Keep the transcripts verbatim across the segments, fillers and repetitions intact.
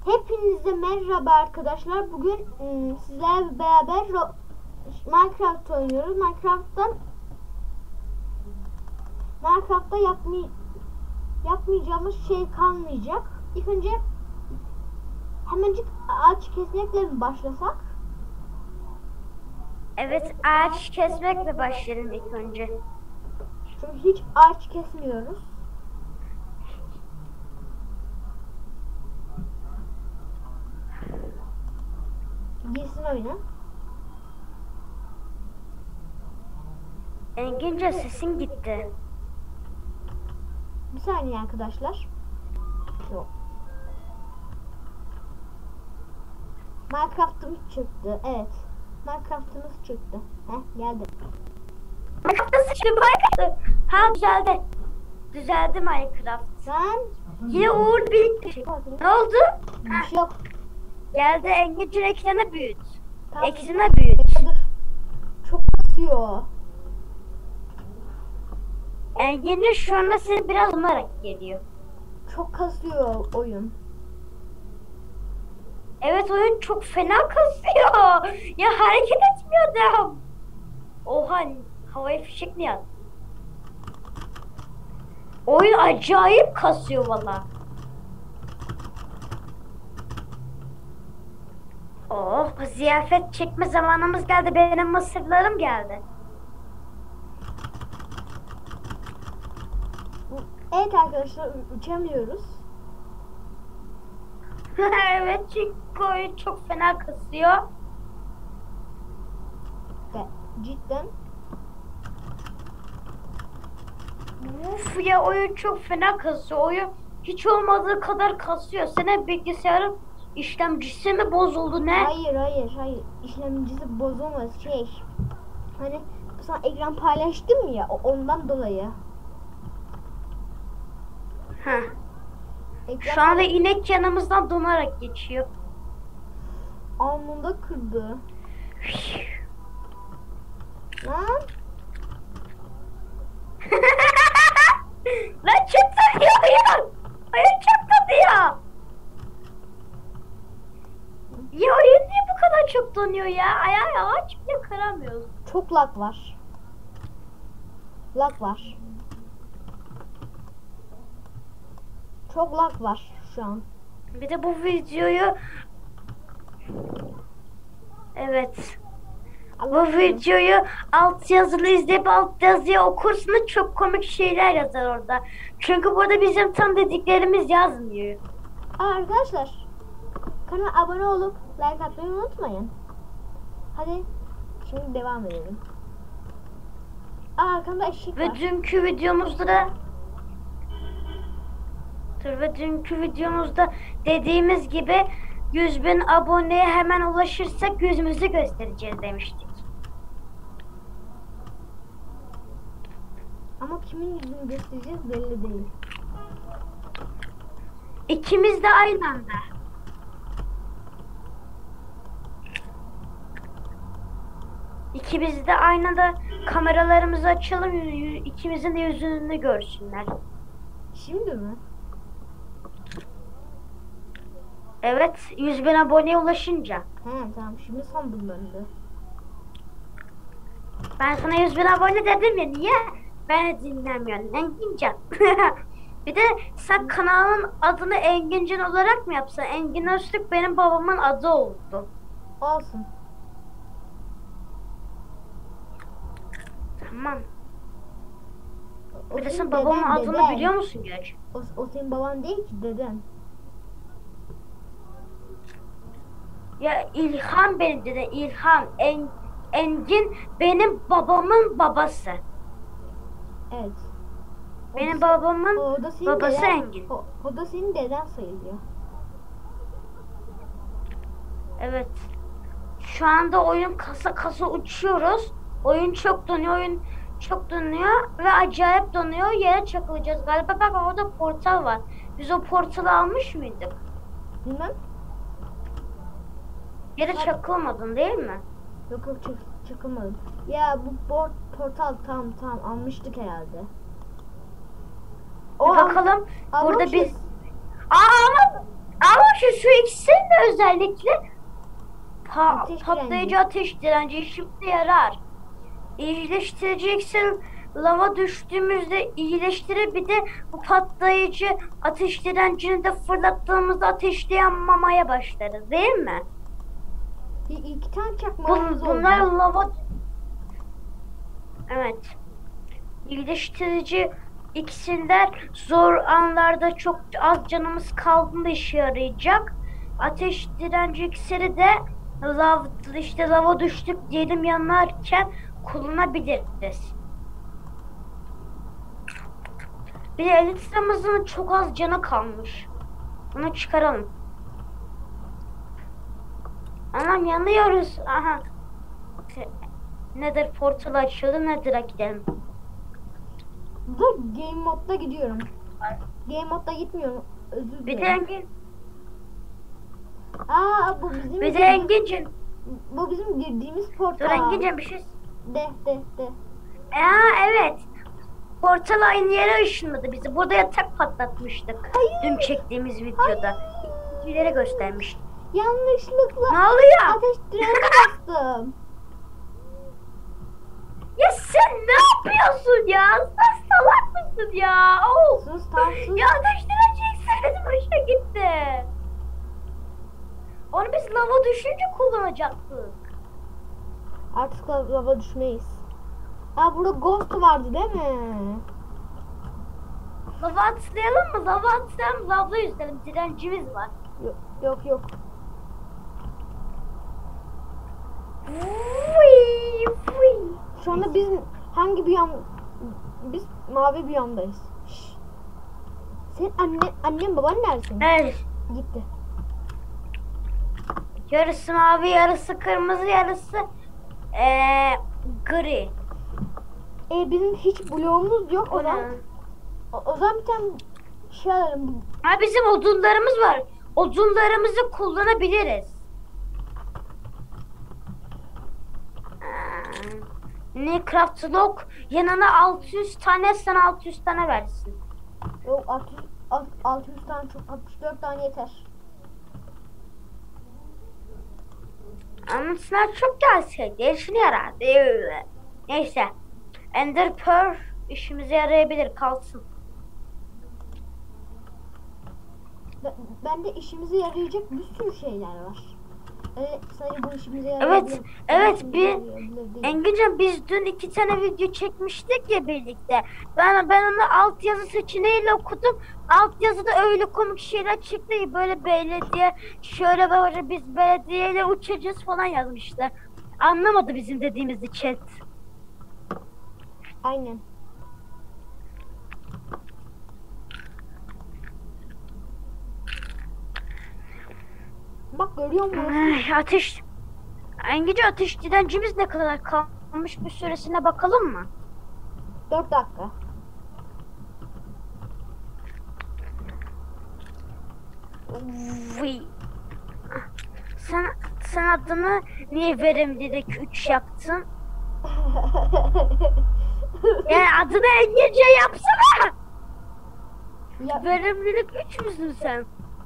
Hepinize merhaba arkadaşlar. Bugün ım, sizlerle beraber Minecraft oynuyoruz. Minecraft'tan Minecraft'ta yapmay yapmayacağımız şey kalmayacak. İlk önce hemencik ağaç kesmekle mi başlasak? Evet, ağaç kesmekle başlayalım ilk önce. Çünkü hiç ağaç kesmiyoruz. Girsin oyuna. Engince sesin gitti. Bir saniye arkadaşlar. Yok. Minecraft'ımız çıktı. Evet. Minecraft'ımız çıktı. Heh, geldi. Minecraft'ta sıçtı Minecraft. Ha düzeldi. Düzeldi Minecraft. Sen Yine Uğur birlikte. Ne oldu? bir şey yok. Geldi Engince'nin ekranı büyüt. Tamam. Ekranı büyüt. Dur. Çok kasıyor. Engince şu anda seni biraz umarak geliyor. Çok kasıyor oyun. Evet, oyun çok fena kasıyor. Ya hareket etmiyor da. Oha, havaya fişek mi attı? Oyun acayip kasıyor valla. Oh, ziyafet çekme zamanımız geldi. Benim mısırlarım geldi. Evet arkadaşlar, uçamıyoruz. Evet, çünkü oyun çok fena kasıyor. De, cidden. Uf ya, oyun çok fena kasıyor. Oyun hiç olmadığı kadar kasıyor. Senin bilgisayarın işlemcisi mi bozuldu ne? Hayır hayır hayır. İşlemcisi bozulmaz şey. Hani sana ekran paylaştım ya, ondan dolayı. Heh. Ekran Şu anda inek yanımızdan donarak geçiyor. alnında kırdı. Lan Lan çok tanıyor oyun. Oyun çok tanıyor. Ya oyun niye bu kadar çok donuyor ya? Ayağı ağaç bile kıramıyoruz. çok lag var. Lag var. Çok lag var şu an. Bir de bu videoyu... Evet. Bu videoyu alt yazılı izleyip alt yazıya okursanız çok komik şeyler yazar orada. Çünkü burada bizim tam dediklerimiz yazmıyor. Aa, arkadaşlar, kanala abone olup like atmayı unutmayın. Hadi şimdi devam edelim. Aa, arkamda eşek Ve var. dünkü videomuzda da Dur, ve dünkü videomuzda dediğimiz gibi yüz bin aboneye hemen ulaşırsak yüzümüzü göstereceğiz demiştik. Ama kimin yüzünü göstereceğiz belli değil. İkimiz de aynı anda. İkimiz de aynı anda kameralarımızı açalım, yü- ikimizin de yüzünü görsünler. Şimdi mi? Evet, yüz bin aboneye ulaşınca. He tamam, şimdi sandım ben de. Ben sana yüz bin abone dedim ya, niye? Beni dinlemiyorsun Engincan. Bir de sen kanalın adını Engincan olarak mı yapsan? Engin Öztürk benim babamın adı oldu. Olsun. Tamam. O Bir de senin sen babamın deden, adını deden. biliyor musun gerçi? O, o senin baban değil ki, deden. Ya İlhan benim dede, İlhan. En, Engin benim babamın babası. Evet. O Benim da- babamın o da senin babası deden, Engin. O, o da senin deden sayılıyor. Evet. Şu anda oyun kasa kasa uçuyoruz. Oyun çok donuyor, oyun çok donuyor ve acayip donuyor. Yere çakılacağız galiba. Bak, orada portal var. Biz o portalı almış mıydık? Bilmem. Yere çakılmadın değil mi? Yok yok, çak, çakılmadım. Ya bu port, portal tam tam almıştık herhalde. Bir O bakalım. al- Burada almamışız. biz... Aa, ama almışız şu ikisinin de özellikle pa- Ateş patlayıcı direnci. ateş direnci işimize yarar. İyileştirici iksir lava düştüğümüzde iyileştirir, bir de bu patlayıcı ateş direncini de fırlattığımızda ateşte yanmamaya başlarız değil mi? İ- İki tane Bu, çakmağımız bunlar oldu. lava... Evet. İyileştirici iksirler zor anlarda çok az canımız kaldığında işe yarayacak. Ateş direnci iksiri de lav, işte lava düştük diyelim yanarken kullanabiliriz. Bir de elitramızın çok az canı kalmış. Bunu çıkaralım. Anam yanıyoruz. Aha. Nedir portal açıldı, Nedir'e gidelim. Dur, game modda gidiyorum. Game modda gitmiyorum. Özür Bir de dilerim. Engin, Aa, bu bizim bir de Engin'cim. bu bizim girdiğimiz portal. Dur Engin'cim bir şey. De de de. Aa evet. Portal aynı yere ışınladı bizi. Burada yatak patlatmıştık. Hayır. Dün çektiğimiz videoda. Videoları göstermiştim. Yanlışlıkla Ne oluyor? ateş direnci bastım. Ya sen ne yapıyorsun ya? Sen salak mısın ya? Oh. Sus tamam sus. Ya ateşleneceksin. Başa gitti. Onu biz lava düşünce kullanacaktık. Artık lav- lava düşmeyiz. Aa, burada ghost vardı değil mi? Lava atlayalım mı? Lava atlayalım, lavla yüzelim. Direncimiz var. Yok yok yok. Fıy, fıy. Şu anda biz hangi biyom? Biz mavi biyomdayız. Şşş. Senin anne, annen baban neredesin? Evet. Gitti. Yarısı mavi, yarısı kırmızı, yarısı ee, gri. E bizim hiç bloğumuz yok o O ne? zaman. O, o zaman bir tane şey alalım. Ha bizim odunlarımız var. Odunlarımızı kullanabiliriz. Ee, Minecraft log yanına altı yüz tane, sana altı yüz tane versin. Yok altı yüz, altı yüz tane çok, altmış dört tane yeter. Ama sınav çok gelseydi işine yarardı. Neyse. Ender Pearl işimize yarayabilir, kalsın. Ben, bende işimize yarayacak bir sürü şeyler var. Evet, sadece bu işimize Evet, yarayabilir. evet, İşimize bir yarayabilir değil. Engincan biz dün iki tane video çekmiştik ya birlikte. Ben ben onu altyazı seçeneğiyle okudum. Altyazıda öyle komik şeyler çıktı ki böyle belediye şöyle böyle biz belediyeyle uçacağız falan yazmışlar. Anlamadı bizim dediğimizi chat. Aynen. Bak görüyor musun? Ay, ateş. Engincan ateş direncimiz ne kadar kalmış, bir süresine bakalım mı? dört dakika. Vıy. Sen, sen adını niye verimlilik üç yaptın? Yani adını İngilizce yapsana. Ya, Verimlilik üç müsün sen?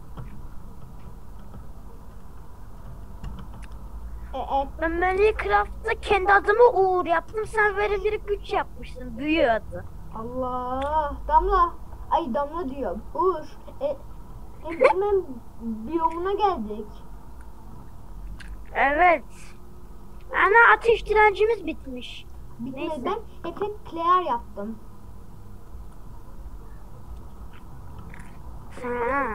e, e, Ben Minecraft'ta kendi adımı Uğur yaptım. Sen verimlilik üç yapmışsın. Büyü adı. Allah. Damla. Ay Damla diyorum. Uğur. E, hemen biyomuna geldik. Evet. Ana ateş direncimiz bitmiş. Bitmedi. Neyse. Ben hep hep clear yaptım. Ha.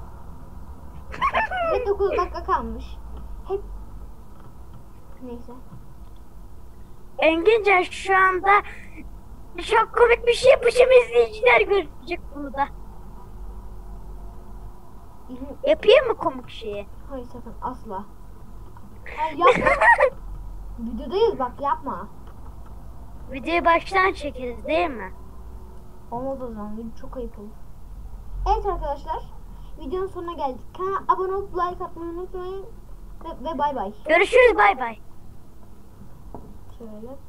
Ve dokuz dakika kalmış. Hep neyse. Engincan şu anda çok komik bir şey yapacağım, izleyiciler görecek bunu da. İzin- Yapayım mı komik şeyi? Hayır sakın asla. Hayır yapma. Videodayız bak yapma. Videoyu baştan çekeriz değil mi? Olmaz o zaman. Video çok ayıp olur. Evet arkadaşlar. Videonun sonuna geldik. Kanala abone olup like atmayı unutmayın. Ve, ve bay bay. Görüşürüz, bay bay. Şöyle.